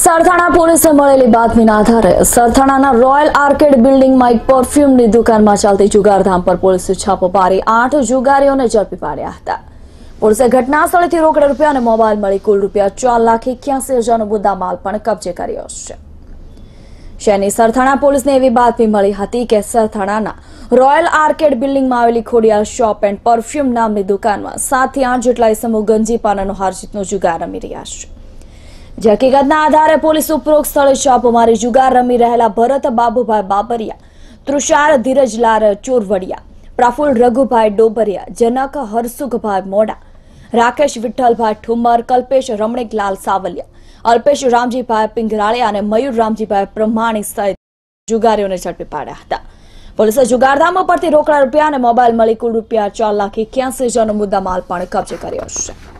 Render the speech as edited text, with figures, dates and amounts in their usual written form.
સરથાણા પોલીસે મળેલી બાતમીના આધારે સરથાણાના રોયલ આર્કેડ બિલ્ડિંગમાં એક પરફ્યુમની દુકાનમાં ચાલતી જુગારધામ પર પોલીસે છાપો પાડી 8 જુગારીઓને ઝડપી પાડ્યા હતા। પોલીસે ઘટના સ્થળેથી રોકડ રૂપિયા અને મોબાઈલ મળી કુલ ₹4,81,000નો મુદ્દામાલ પણ કબજે કર્યો છે। શહેરની સરથાણા પોલીસને એવી બાતમી મળી હતી કે સરથાણાના રોયલ આર્કેડ બિલ્ડિંગમાં આવેલી ખોડિયાર શોપ એન્ડ પરફ્યુમ નામની દુકાનમાં 7 થી 8 જેટલા ઇસમો ગંજી પાનાનો હારજીતનો જુગાર રમી રહ્યા છે। જે હકીકતના આધારે પોલીસ ઉપરોક્ત સ્થળે છાપો મારી જુગાર રમી રહેલા ભરત બાબુભાઈ બાબરિયા, તૃષાર ધીરજલાલ ચોરવડિયા, પ્રફુલ રઘુભાઈ ડોબરિયા, જનક હરસુખભાઈ મોડા, રાકેશ વિઠ્ઠલભાઈ ઠુમર, કલ્પેશ રમણીકલાલ સાવલિયા, અલ્પેશ રામજીભાઈ પિંગરાળિયા અને મયુર રામજીભાઈ પ્રમાણી સહિત જુગારીઓને ઝડપી પાડ્યા હતા। પોલીસે જુગારધામો પરથી રોકડા રૂપિયા અને મોબાઈલ મળી કુલ ₹4,81,000નો મુદ્દામાલ પણ કબજે કર્યો છે।